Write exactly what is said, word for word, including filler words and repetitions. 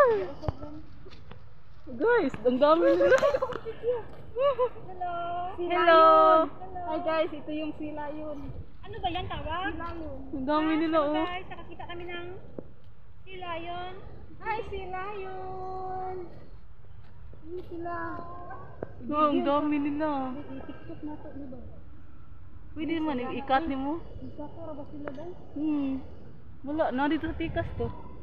Guys, ang dami nila. Hello. Hello. Hi guys, ito yung sila yun. Ano ba yan tawag? Sila yun. Ang dami nila oh. Guys, nakakita kami ng sila yun. Hi sila yun. Ano sila? Oh, ang dami nila. I-tiktok na to, di ba? Pwede naman, ikat ni mo. Isa ko, ba sila ba? Hmm. Wala, na dito sa pikas to.